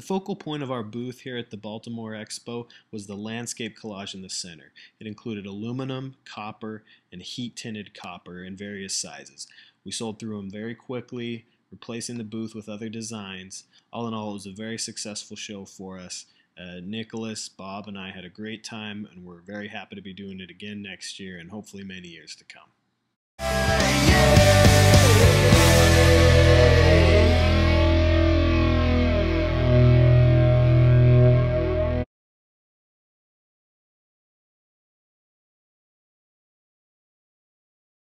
focal point of our booth here at the Baltimore Expo was the landscape collage in the center. It included aluminum, copper, and heat-tinted copper in various sizes. We sold through them very quickly, replacing the booth with other designs. All in all, it was a very successful show for us. Nicholas, Bob, and I had a great time, and we're very happy to be doing it again next year and hopefully many years to come.